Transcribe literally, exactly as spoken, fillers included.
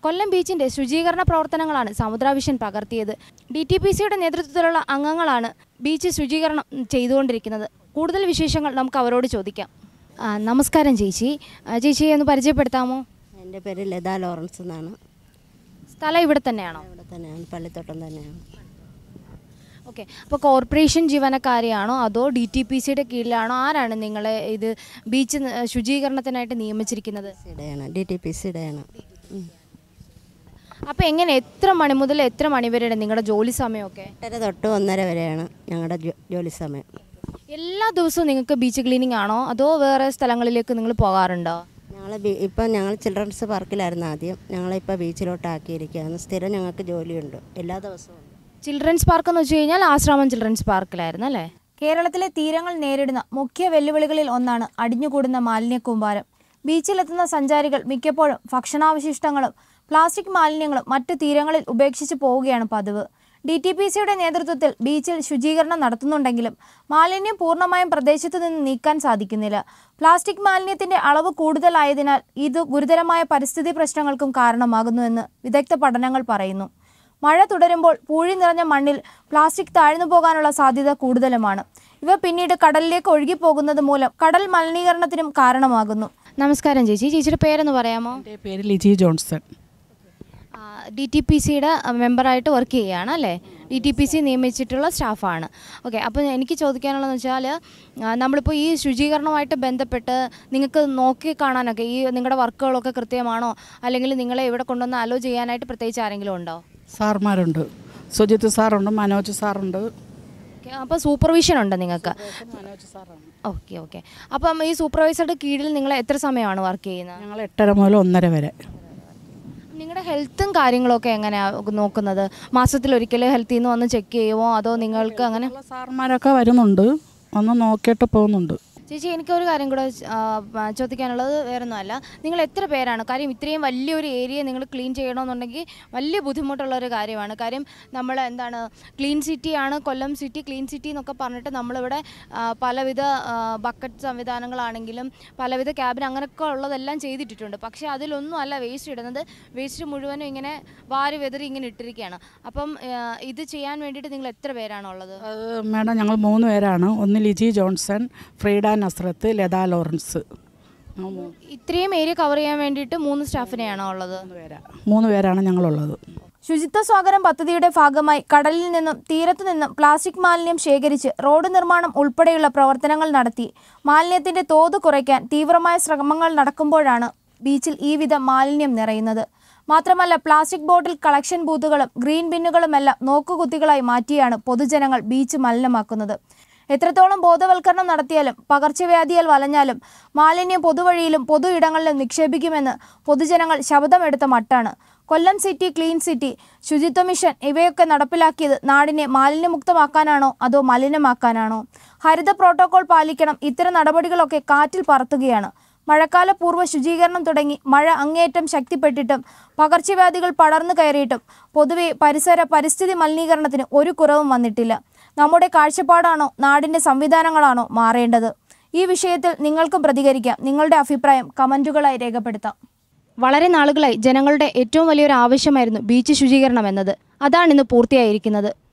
കൊല്ലം ബീച്ചിൻ്റെ ശുചീകരണ പ്രവർത്തനങ്ങളാണ് സമുദ്ര വിഷൻ പകർത്തിയത്. ഡി ടി പി സിയുടെ നേതൃത്വത്തിലുള്ള അംഗങ്ങളാണ് ബീച്ച് ശുചീകരണം ചെയ്തുകൊണ്ടിരിക്കുന്നത്. കൂടുതൽ വിശേഷങ്ങൾ നമുക്ക് അവരോട് ചോദിക്കാം. നമസ്കാരം ചേച്ചി. ചേച്ചിയെ ഒന്ന് പരിചയപ്പെടുത്താമോ? എൻ്റെ പേര് ലത ലോറൻസ് എന്നാണ്. സ്ഥലം ഇവിടെ തന്നെയാണോ? ഇവിടെ തന്നെയാണ്, പള്ളിത്തോട്ടം തന്നെയാണ്. ഓക്കെ. അപ്പോൾ കോർപ്പറേഷൻ ജീവനക്കാരെയാണോ അതോ ഡി ടി പി സിയുടെ കീഴിലാണോ? ആരാണ് നിങ്ങളെ ഇത് ബീച്ച് ശുചീകരണത്തിനായിട്ട് നിയമിച്ചിരിക്കുന്നത്? ഡി ടി പി സിയുടെയാണ്. അപ്പോൾ എങ്ങനെ, എത്ര മണി മുതൽ എത്ര മണി വരെയാണ് നിങ്ങളുടെ ജോലി സമയമൊക്കെ? എട്ടര തൊട്ട് ഒന്നര വരെയാണ് ഞങ്ങളുടെ ജോലി സമയം. എല്ലാ ദിവസവും നിങ്ങൾക്ക് ബീച്ച് ക്ലീനിങ് ആണോ അതോ വേറെ സ്ഥലങ്ങളിലേക്ക് നിങ്ങൾ പോകാറുണ്ടോ? ഞങ്ങൾ ഇപ്പം ഞങ്ങൾ ചിൽഡ്രൻസ് പാർക്കിലായിരുന്നു ആദ്യം, ഞങ്ങളിപ്പോൾ ബീച്ചിലോട്ട് ആക്കിയിരിക്കുകയാണ്. സ്ഥിരം ഞങ്ങൾക്ക് ജോലിയുണ്ട് എല്ലാ ദിവസവും. ചിൽഡ്രൻസ് പാർക്ക് എന്ന് വെച്ച് കഴിഞ്ഞാൽ ആശ്രാമം ചിൽഡ്രൻസ് പാർക്കിലായിരുന്നു അല്ലേ? കേരളത്തിലെ തീരങ്ങൾ നേരിടുന്ന മുഖ്യ വെല്ലുവിളികളിൽ ഒന്നാണ് അടിഞ്ഞുകൂടുന്ന മാലിന്യ കൂമ്പാരം. ബീച്ചിലെത്തുന്ന സഞ്ചാരികൾ മിക്കപ്പോഴും ഭക്ഷണാവശിഷ്ടങ്ങളും പ്ലാസ്റ്റിക് മാലിന്യങ്ങളും മറ്റു തീരങ്ങളിൽ ഉപേക്ഷിച്ച് പോവുകയാണ് പതിവ്. ഡി ടി പി സിയുടെ നേതൃത്വത്തിൽ ബീച്ചിൽ ശുചീകരണം നടത്തുന്നുണ്ടെങ്കിലും മാലിന്യം പൂർണ്ണമായും പ്രദേശത്തു നിന്ന് നീക്കാൻ സാധിക്കുന്നില്ല. പ്ലാസ്റ്റിക് മാലിന്യത്തിന്റെ അളവ് കൂടുതലായതിനാൽ ഇത് ഗുരുതരമായ പരിസ്ഥിതി പ്രശ്നങ്ങൾക്കും കാരണമാകുന്നുവെന്ന് വിദഗ്ധ പഠനങ്ങൾ പറയുന്നു. മഴ തുടരുമ്പോൾ പൂഴി നിറഞ്ഞ മണ്ണിൽ പ്ലാസ്റ്റിക് താഴ്ന്നു പോകാനുള്ള സാധ്യത കൂടുതലുമാണ്. ഇവ പിന്നീട് കടലിലേക്ക് ഒഴുകിപ്പോകുന്നത് മൂലം കടൽ മലിനീകരണത്തിനും കാരണമാകുന്നു. നമസ്കാരം ചേച്ചി. ചേച്ചിയുടെ പേരെന്ന് പറയാമോ? എൻ്റെ പേര് Liji Johnson. D T P സിയുടെ മെമ്പറായിട്ട് വർക്ക് ചെയ്യുകയാണ് അല്ലേ? ഡി ടി പി സി നിയമിച്ചിട്ടുള്ള സ്റ്റാഫാണ്. ഓക്കെ. അപ്പോൾ എനിക്ക് ചോദിക്കാനുള്ളതെന്ന് വെച്ചാൽ, നമ്മളിപ്പോൾ ഈ ശുചീകരണവുമായിട്ട് ബന്ധപ്പെട്ട് നിങ്ങൾക്ക് നോക്കി കാണാനൊക്കെ ഈ നിങ്ങളുടെ വർക്കുകളൊക്കെ കൃത്യമാണോ, അല്ലെങ്കിൽ നിങ്ങളെ ഇവിടെ കൊണ്ടുവന്ന് അലോ ചെയ്യാനായിട്ട് പ്രത്യേകിച്ച് ആരെങ്കിലും ഉണ്ടോ? സാർമാരുണ്ട്. സുജിത്ത് സാറുണ്ട്, മനോജ് സാറുണ്ട്. അപ്പോൾ സൂപ്പർവിഷൻ ഉണ്ട് നിങ്ങൾക്ക്? മനോജ് സാറാണ്. Okay okay. അപ്പം ഈ സൂപ്പർവൈസറുടെ കീഴിൽ നിങ്ങൾ എത്ര സമയമാണ് വർക്ക് ചെയ്യുന്നത്? ഞങ്ങൾ എട്ടര മുതൽ ഒന്നര വരെ. നിങ്ങളുടെ ഹെൽത്തും കാര്യങ്ങളൊക്കെ എങ്ങനെയാണ് നോക്കുന്നത്? മാസത്തിലൊരിക്കൽ ഹെൽത്തിൽ നിന്ന് വന്ന് ചെക്ക് ചെയ്യുമോ അതോ നിങ്ങൾക്ക് അങ്ങനെ? സാർമാരൊക്കെ വരുന്നുണ്ട്, ഒന്ന് നോക്കിയിട്ട് പോകുന്നുണ്ട്. ചേച്ചി, എനിക്കൊരു കാര്യം കൂടെ ചോദിക്കാനുള്ളത് വേറൊന്നുമല്ല. നിങ്ങൾ എത്ര പേരാണ്? കാര്യം ഇത്രയും വലിയൊരു ഏരിയ നിങ്ങൾ ക്ലീൻ ചെയ്യണമെന്നുണ്ടെങ്കിൽ വലിയ ബുദ്ധിമുട്ടുള്ളൊരു കാര്യമാണ്. കാര്യം നമ്മൾ എന്താണ്, ക്ലീൻ സിറ്റിയാണ് കൊല്ലം സിറ്റി, ക്ലീൻ സിറ്റി എന്നൊക്കെ പറഞ്ഞിട്ട് നമ്മളിവിടെ പലവിധ ബക്കറ്റ് സംവിധാനങ്ങളാണെങ്കിലും പലവിധ ക്യാബിൻ അങ്ങനെയൊക്കെ ഉള്ളതെല്ലാം ചെയ്തിട്ടിട്ടുണ്ട്. പക്ഷേ അതിലൊന്നും അല്ല വേസ്റ്റ് ഇടുന്നത്. വേസ്റ്റ് മുഴുവനും ഇങ്ങനെ വാരി വെതറി ഇങ്ങനെ ഇട്ടിരിക്കുകയാണ്. അപ്പം ഇത് ചെയ്യാൻ വേണ്ടിയിട്ട് നിങ്ങൾ എത്ര പേരാണുള്ളത്? മേഡം, ഞങ്ങൾ മൂന്ന് പേരാണ്. ഒന്ന് Liji Johnson, Frieda Nazrath, Latha Lawrence. ഇത്രയും ഏരിയ കവർ ചെയ്യാൻ വേണ്ടിയിട്ട് മൂന്ന് സ്റ്റാഫിനെയാണോ ഉള്ളത്? മൂന്ന് പേരാണ് ഞങ്ങളുള്ളത്. ശുചിത്വ സ്വാഗതം പദ്ധതിയുടെ ഭാഗമായി കടലിൽ നിന്നും തീരത്തു നിന്നും പ്ലാസ്റ്റിക് മാലിന്യം ശേഖരിച്ച് റോഡ് നിർമ്മാണം ഉൾപ്പെടെയുള്ള പ്രവർത്തനങ്ങൾ നടത്തി മാലിന്യത്തിന്റെ തോത് കുറയ്ക്കാൻ തീവ്രമായ ശ്രമങ്ങൾ നടക്കുമ്പോഴാണ് ബീച്ചിൽ ഈ വിധ മാലിന്യം നിറയുന്നത്. മാത്രമല്ല, പ്ലാസ്റ്റിക് ബോട്ടിൽ കളക്ഷൻ ബൂത്തുകളും ഗ്രീൻ ബിന്നുകളുമെല്ലാം നോക്കുകുത്തികളായി മാറ്റിയാണ് പൊതുജനങ്ങൾ ബീച്ച് മലിനമാക്കുന്നത്. എത്രത്തോളം ബോധവൽക്കരണം നടത്തിയാലും പകർച്ചവ്യാധിയാൽ വലഞ്ഞാലും മാലിന്യം പൊതുവഴിയിലും പൊതു ഇടങ്ങളിലും നിക്ഷേപിക്കുമെന്ന് പൊതുജനങ്ങൾ ശബ്ദമെടുത്ത മട്ടാണ്. Kollam city, clean city, Suchitwa mission ഇവയൊക്കെ നടപ്പിലാക്കിയത് നാടിനെ മാലിന്യമുക്തമാക്കാനാണോ അതോ മലിനമാക്കാനാണോ? ഹരിത പ്രോട്ടോകോൾ പാലിക്കണം. ഇത്തരം നടപടികളൊക്കെ കാറ്റിൽ പറത്തുകയാണ്. മഴക്കാല പൂർവ്വ ശുചീകരണം തുടങ്ങി മഴ അങ്ങേയറ്റം ശക്തിപ്പെട്ടിട്ടും പകർച്ചവ്യാധികൾ പടർന്നു കയറിയിട്ടും പൊതുവെ പരിസര പരിസ്ഥിതി മലിനീകരണത്തിന് ഒരു കുറവും വന്നിട്ടില്ല. നമ്മുടെ കാഴ്ചപ്പാടാണോ നാടിൻ്റെ സംവിധാനങ്ങളാണോ മാറേണ്ടത്? ഈ വിഷയത്തിൽ നിങ്ങൾക്കും പ്രതികരിക്കാം. നിങ്ങളുടെ അഭിപ്രായം കമൻറ്റുകളായി രേഖപ്പെടുത്താം. വളരെ നാളുകളായി ജനങ്ങളുടെ ഏറ്റവും വലിയൊരു ആവശ്യമായിരുന്നു ബീച്ച് ശുചീകരണം എന്നത്. അതാണിന്ന് പൂർത്തിയായിരിക്കുന്നത്.